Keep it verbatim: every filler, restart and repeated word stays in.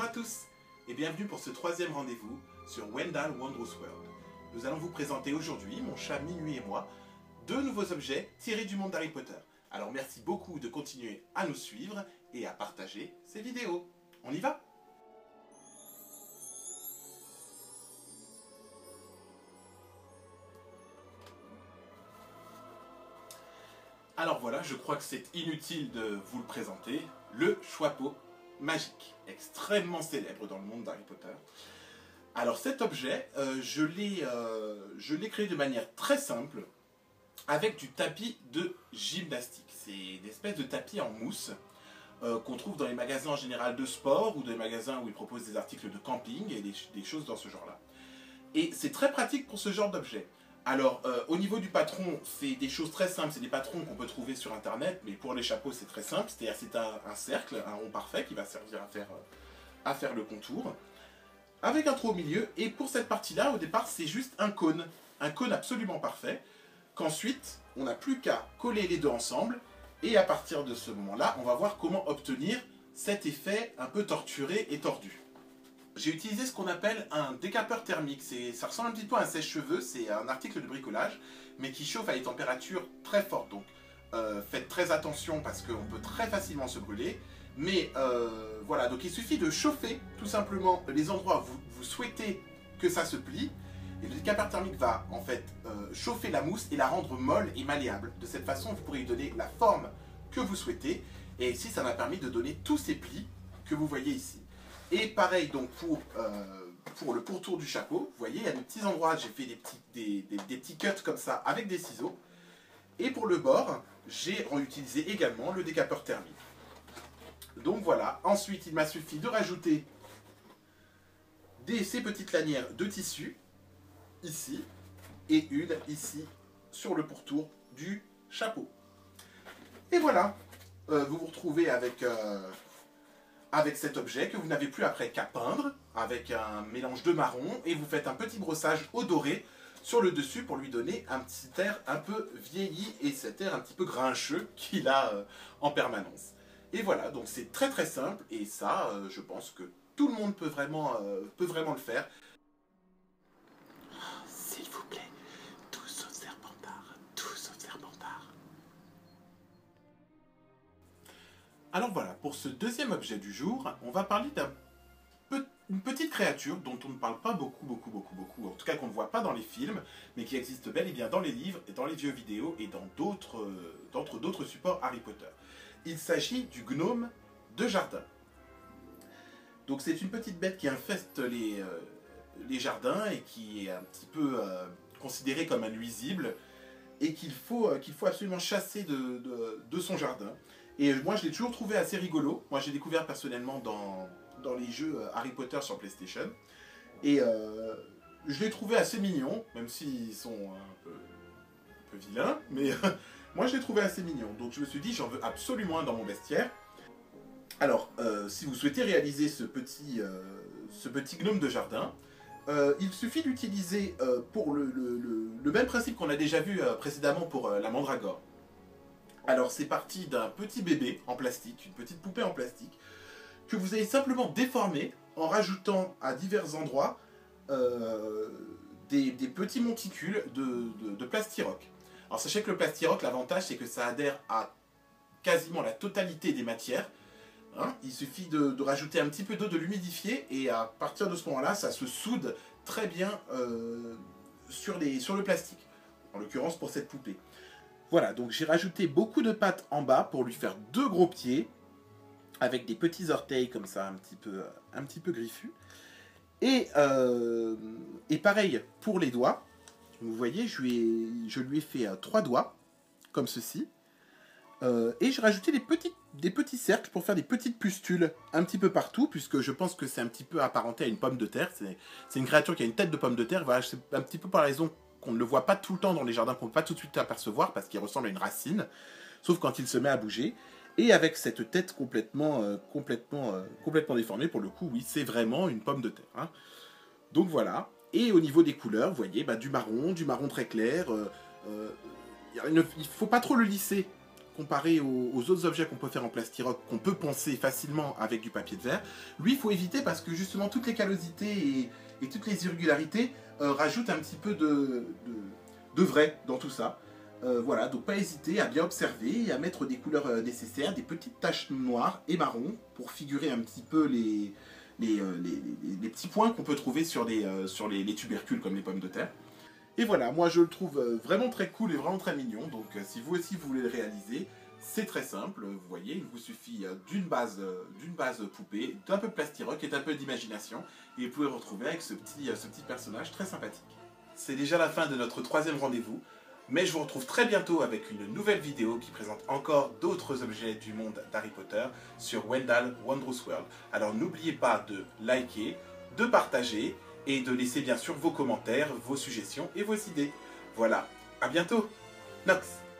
Bonjour à tous et bienvenue pour ce troisième rendez-vous sur Wendell Wondrous World. Nous allons vous présenter aujourd'hui, mon chat Minuit et moi, deux nouveaux objets tirés du monde d'Harry Potter. Alors merci beaucoup de continuer à nous suivre et à partager ces vidéos. On y va ? Alors voilà, je crois que c'est inutile de vous le présenter, le Choixpeau magique, extrêmement célèbre dans le monde d'Harry Potter. Alors cet objet, euh, je l'ai euh, je l'ai créé de manière très simple, avec du tapis de gymnastique. C'est une espèce de tapis en mousse euh, qu'on trouve dans les magasins en général de sport, ou des magasins où ils proposent des articles de camping, et des, des choses dans ce genre-là. Et c'est très pratique pour ce genre d'objet. Alors, euh, au niveau du patron, c'est des choses très simples, c'est des patrons qu'on peut trouver sur internet, mais pour les chapeaux, c'est très simple, c'est-à-dire c'est un, un cercle, un rond parfait qui va servir à faire, euh, à faire le contour, avec un trou au milieu, et pour cette partie-là, au départ, c'est juste un cône, un cône absolument parfait, qu'ensuite, on n'a plus qu'à coller les deux ensemble, et à partir de ce moment-là, on va voir comment obtenir cet effet un peu torturé et tordu. J'ai utilisé ce qu'on appelle un décapeur thermique. Ça ressemble un petit peu à un sèche-cheveux, c'est un article de bricolage, mais qui chauffe à des températures très fortes. Donc euh, faites très attention parce qu'on peut très facilement se brûler. Mais euh, voilà, donc il suffit de chauffer tout simplement les endroits où vous, vous souhaitez que ça se plie. Et le décapeur thermique va en fait euh, chauffer la mousse et la rendre molle et malléable. De cette façon, vous pourrez lui donner la forme que vous souhaitez. Et ici, ça m'a permis de donner tous ces plis que vous voyez ici. Et pareil donc pour, euh, pour le pourtour du chapeau, vous voyez, il y a des petits endroits, j'ai fait des petits, des, des, des petits cuts comme ça avec des ciseaux. Et pour le bord, j'ai utilisé également le décapeur thermique. Donc voilà, ensuite il m'a suffi de rajouter des, ces petites lanières de tissu, ici, et une ici, sur le pourtour du chapeau. Et voilà, euh, vous vous retrouvez avec... Euh, avec cet objet que vous n'avez plus après qu'à peindre avec un mélange de marron, et vous faites un petit brossage au doré sur le dessus pour lui donner un petit air un peu vieilli et cet air un petit peu grincheux qu'il a euh, en permanence. Et voilà, donc c'est très très simple, et ça, euh, je pense que tout le monde peut vraiment, euh, peut vraiment le faire. S'il vous plaît, tout sauf Serpentard, tout sauf Serpentard. Alors voilà, pour ce deuxième objet du jour, on va parler d'une petite créature dont on ne parle pas beaucoup, beaucoup, beaucoup, beaucoup, en tout cas qu'on ne voit pas dans les films, mais qui existe bel et bien dans les livres, et dans les vieux vidéos, et dans d'autres d'autres supports Harry Potter. Il s'agit du gnome de jardin. Donc c'est une petite bête qui infeste les, euh, les jardins, et qui est un petit peu euh, considérée comme un nuisible, et qu'il faut, euh, qu'il faut absolument chasser de, de, de son jardin. Et moi, je l'ai toujours trouvé assez rigolo. Moi, j'ai découvert personnellement dans, dans les jeux Harry Potter sur PlayStation. Et euh, je l'ai trouvé assez mignon, même s'ils sont un peu, un peu vilains. Mais moi, je l'ai trouvé assez mignon. Donc, je me suis dit, j'en veux absolument un dans mon vestiaire. Alors, euh, si vous souhaitez réaliser ce petit, euh, ce petit gnome de jardin, euh, il suffit d'utiliser euh, pour le, le, le, le même principe qu'on a déjà vu euh, précédemment pour euh, la mandragore. Alors c'est parti d'un petit bébé en plastique, une petite poupée en plastique, que vous allez simplement déformer en rajoutant à divers endroits euh, des, des petits monticules de, de, de plastiroc. Alors sachez que le plastiroc, l'avantage c'est que ça adhère à quasiment la totalité des matières. Hein, il suffit de, de rajouter un petit peu d'eau, de l'humidifier, et à partir de ce moment-là, ça se soude très bien euh, sur, les, sur le plastique, en l'occurrence pour cette poupée. Voilà, donc j'ai rajouté beaucoup de pattes en bas pour lui faire deux gros pieds, avec des petits orteils comme ça, un petit peu, un petit peu griffus. Et, euh, et pareil pour les doigts. Vous voyez, je lui ai, je lui ai fait euh, trois doigts, comme ceci. Euh, et j'ai rajouté des petits, des petits cercles pour faire des petites pustules un petit peu partout, puisque je pense que c'est un petit peu apparenté à une pomme de terre. C'est une créature qui a une tête de pomme de terre. Voilà, c'est un petit peu par la raison qu'on ne le voit pas tout le temps dans les jardins, qu'on ne peut pas tout de suite apercevoir, parce qu'il ressemble à une racine, sauf quand il se met à bouger. Et avec cette tête complètement, euh, complètement, euh, complètement déformée, pour le coup, oui, c'est vraiment une pomme de terre. Hein. Donc voilà. Et au niveau des couleurs, vous voyez, bah, du marron, du marron très clair. Euh, euh, il ne faut pas trop le lisser comparé aux, aux autres objets qu'on peut faire en plastiroc, qu'on peut poncer facilement avec du papier de verre. Lui, il faut éviter parce que justement toutes les callosités et, et toutes les irrégularités euh, rajoutent un petit peu de, de, de vrai dans tout ça. Euh, voilà, donc pas hésiter à bien observer et à mettre des couleurs euh, nécessaires, des petites taches noires et marron pour figurer un petit peu les, les, euh, les, les, les petits points qu'on peut trouver sur, les, euh, sur les, les tubercules comme les pommes de terre. Et voilà, moi je le trouve euh, vraiment très cool et vraiment très mignon, donc euh, si vous aussi vous voulez le réaliser, c'est très simple, vous voyez, il vous suffit euh, d'une base, euh, d'une base poupée, d'un peu de plastiroc et d'un peu d'imagination, et vous pouvez le retrouver avec ce petit, euh, ce petit personnage très sympathique. C'est déjà la fin de notre troisième rendez-vous. Mais je vous retrouve très bientôt avec une nouvelle vidéo qui présente encore d'autres objets du monde d'Harry Potter sur Wendell Wondrous World. Alors n'oubliez pas de liker, de partager et de laisser bien sûr vos commentaires, vos suggestions et vos idées. Voilà, à bientôt. Nox.